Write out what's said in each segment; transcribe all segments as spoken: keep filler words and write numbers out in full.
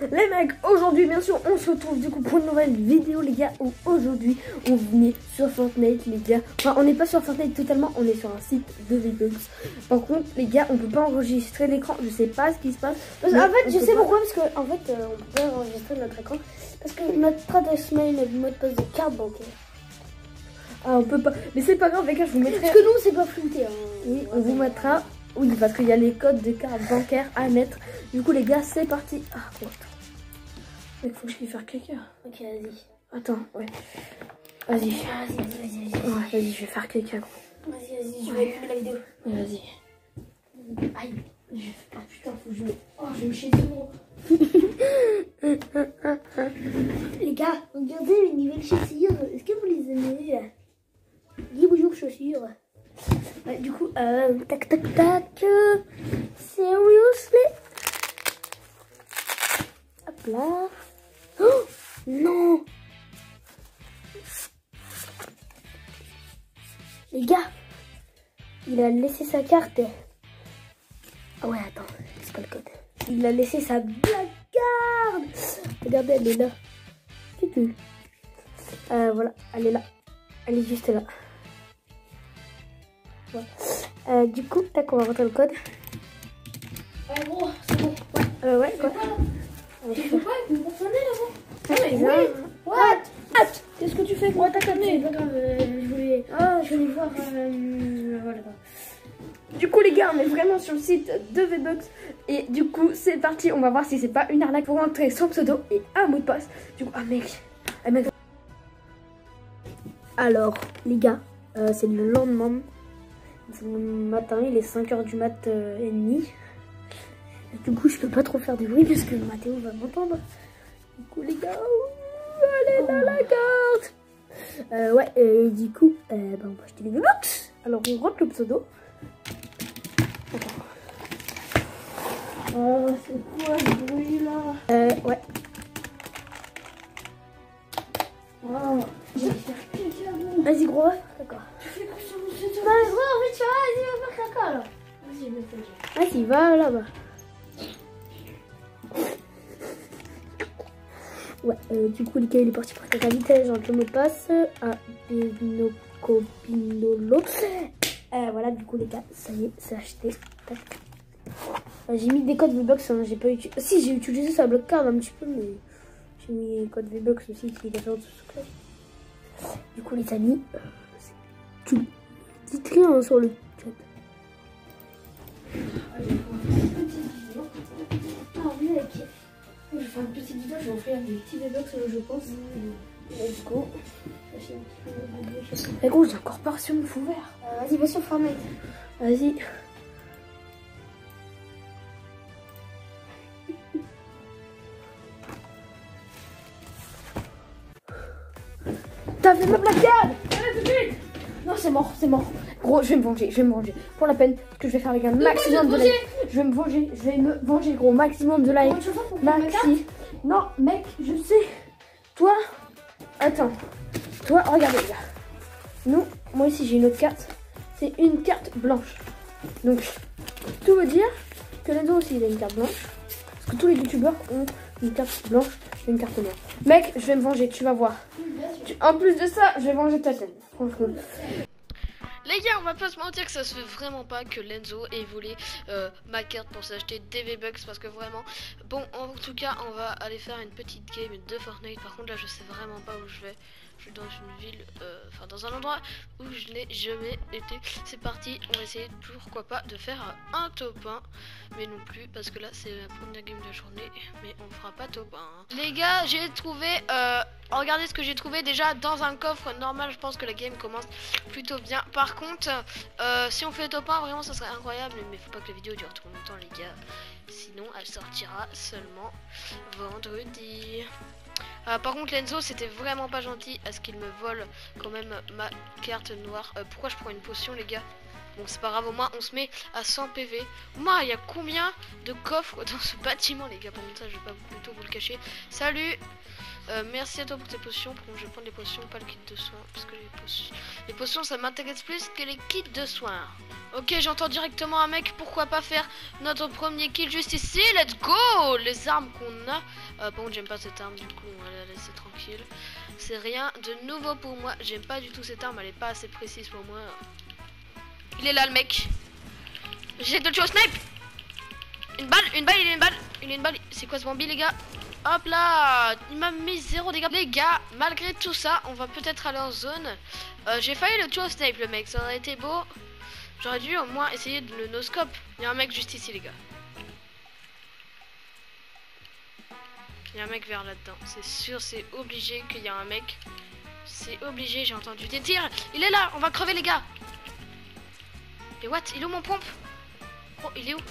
Les mecs, aujourd'hui bien sûr on se retrouve du coup pour une nouvelle vidéo les gars, où aujourd'hui on venait sur Fortnite les gars. Enfin on n'est pas sur Fortnite totalement, on est sur un site de V-Bucks. Par contre les gars, on peut pas enregistrer l'écran, je sais pas ce qui se passe. Parce en fait je sais pas. Pourquoi, parce que en fait euh, on peut pas enregistrer notre écran. Parce que notre adresse mail, notre mot de passe de carte bancaire. Ah on peut pas, mais c'est pas grave les gars, je vous mettrai. Parce que nous c'est pas flouté. Hein. Oui, on vous mettra. Oui, parce qu'il y a les codes de carte bancaire à mettre. Du coup les gars, c'est parti. Ah bon, attends. Il faut que je lui fasse caca. Ok, vas-y. Attends, ouais. Vas-y. Vas-y, vas-y, vas-y. Ouais, vas-y, je vais faire caca. Vas-y, vas-y, je vais allumer la vidéo. Ouais, vas-y. Aïe. Je... Ah putain, faut que je me... Oh, je vais me chier souvent. Les gars, regardez mes nouvelles chaussures. Est-ce que vous les aimez? Dis bonjour chaussures. Ouais, du coup, euh, tac, tac, tac. Euh, seriously? Hop là. Oh non. Les gars, il a laissé sa carte. Ah ouais, attends, c'est pas le code. Il a laissé sa black card. Regardez, elle est là. Euh, voilà, elle est là. Elle est juste là. Ouais. Euh, du coup, tac, on va rentrer le code. Ouais, gros, c'est bon. Ouais, euh, ouais, quoi. Tu fais pas avec mon personnel avant? Ah, mais oui. What? What? Qu'est-ce que tu fais? Ouais, t'as calmé, pas grave. Euh, je voulais, Ah, je voulais voir. Euh, voilà. Du coup les gars, on est vraiment sur le site de V-Bucks. Et du coup c'est parti, on va voir si c'est pas une arnaque pour rentrer son pseudo et un mot de passe. Du coup, ah mec, ah mec. Alors les gars, euh, c'est le lendemain. C'est le matin, il est cinq heures du mat euh, et demi. Et du coup je peux pas trop faire du bruit parce que Mathéo va m'entendre. Du coup les gars, ouh, allez dans la carte. euh, Ouais, et du coup, euh, bah, on va acheter les V-Bucks. Alors on rentre le pseudo. Oh, c'est quoi ce bruit là? Euh, ouais. Oh, je vais faire caca, bon. Vas-y, gros, d'accord. Tu fais quoi sur mon pseudo? Bah, gros, en fait, tu vois, vas-y, va faire caca là. Vas-y, je vais faire. Vas-y, va là-bas. Ouais, euh, du coup, les gars, il est parti pour ta vitesse. J'entre le mot de passe à Binocopinolo. Euh, voilà, du coup, les gars, ça y est, c'est acheté. Tac. J'ai mis des codes V-Bucks, hein, j'ai pas utilisé. Si, j'ai utilisé sa bloc card un petit peu, mais j'ai mis les codes V-Bucks aussi qui est fait en dessous. Du coup, les amis, euh, tu dites rien hein, sur le chat. Ah, mec, je vais faire une petite vidéo, je vais offrir des petits V-Bucks, je pense. Let's go. Mais gros, j'ai encore pas reçu mon fou vert. Euh, Vas-y, va sur Fortnite. Vas-y. T'as fait ma placade. Non, c'est mort, c'est mort. Gros, je vais me venger, je vais me venger. Pour la peine, ce que je vais faire avec un maximum de likes. Je vais me venger, je vais me venger, gros. Maximum de likes. Maxi. Non, mec, je sais. Toi, attends. Toi, regardez, les gars. Nous, moi ici, j'ai une autre carte. C'est une carte blanche. Donc, tout veut dire que Lenzo aussi, il a une carte blanche. Parce que tous les youtubeurs ont une carte blanche et une carte noire. Mec, je vais me venger, tu vas voir. Tu... En plus de ça, je vais venger ta chaîne. Franchement. Les gars, on va pas se mentir que ça se fait vraiment pas que Lenzo ait volé euh, ma carte pour s'acheter des V-Bucks, parce que vraiment, bon, en tout cas, on va aller faire une petite game de Fortnite. Par contre, là, je sais vraiment pas où je vais. Je suis dans une ville, enfin euh, dans un endroit où je n'ai jamais été. C'est parti, on va essayer, pourquoi pas, de faire un top un. Mais non plus, parce que là, c'est la première game de la journée, mais on fera pas top un. Hein. Les gars, j'ai trouvé, euh, regardez ce que j'ai trouvé déjà dans un coffre normal. Je pense que la game commence plutôt bien. Par contre, euh, si on fait top un, vraiment, ça serait incroyable. Mais faut pas que la vidéo dure trop longtemps, les gars. Sinon, elle sortira seulement vendredi. Euh, par contre, Lenzo, c'était vraiment pas gentil à ce qu'il me vole quand même ma carte noire. Euh, pourquoi je prends une potion, les gars? Bon, c'est pas grave, au moins on se met à cent P V. Moi, il y a combien de coffres dans ce bâtiment, les gars? Pour ça, je vais pas plutôt vous le cacher. Salut. Euh, merci à toi pour tes potions. Par contre, je vais prendre les potions, pas le kit de soins. Parce que les potions, les potions ça m'intéresse plus que les kits de soins. Ok, j'entends directement un mec. Pourquoi pas faire notre premier kill juste ici? Let's go. Les armes qu'on a. Euh, par contre, j'aime pas cette arme. Du coup, on va la laisser tranquille. C'est rien de nouveau pour moi. J'aime pas du tout cette arme. Elle est pas assez précise pour moi. Il est là, le mec. J'ai de tuer au snipe. Une balle, une balle, il est une balle. Il est une balle. C'est quoi ce Bambi, les gars? Hop là, il m'a mis zéro dégâts. Les gars, malgré tout ça, on va peut-être aller en zone. Euh, J'ai failli le tuer au snipe, le mec. Ça aurait été beau. J'aurais dû au moins essayer de le no-scope. Il y a un mec juste ici, les gars. Il y a un mec vers là-dedans. C'est sûr, c'est obligé qu'il y a un mec. C'est obligé, j'ai entendu des tirs. Il est là, on va crever, les gars. Et what? Il est où mon pompe? Oh, il est où?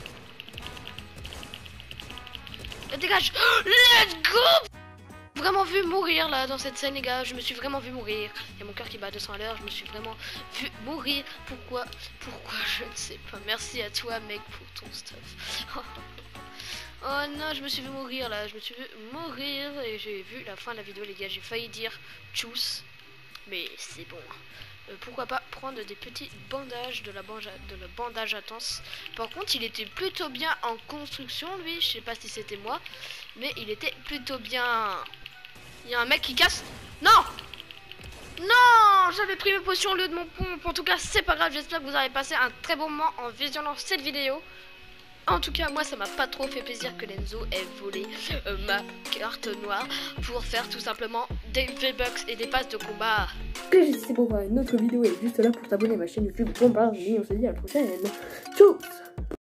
Dégage. Let's go. Vraiment vu mourir là dans cette scène, les gars. Je me suis vraiment vu mourir. Il y a mon cœur qui bat à deux cents à l'heure. Je me suis vraiment vu mourir. Pourquoi? Pourquoi? Je ne sais pas. Merci à toi, mec, pour ton stuff. Oh non, je me suis vu mourir là. Je me suis vu mourir et j'ai vu la fin de la vidéo, les gars. J'ai failli dire tchuss, mais c'est bon. Euh, pourquoi pas prendre des petits bandages de la, banja de la bandage intense. Par contre, il était plutôt bien en construction, lui. Je sais pas si c'était moi, mais il était plutôt bien. Il y a un mec qui casse. Non, non, j'avais pris mes potions au lieu de mon pompe. En tout cas, c'est pas grave. J'espère que vous avez passé un très bon moment en visionnant cette vidéo. En tout cas, moi, ça m'a pas trop fait plaisir que Lenzo ait volé euh, ma carte noire pour faire tout simplement des V-Bucks et des passes de combat. Que c'est pour voir une autre vidéo et juste là pour t'abonner à ma chaîne YouTube. Bon bah, on se dit à la prochaine. Tchuss.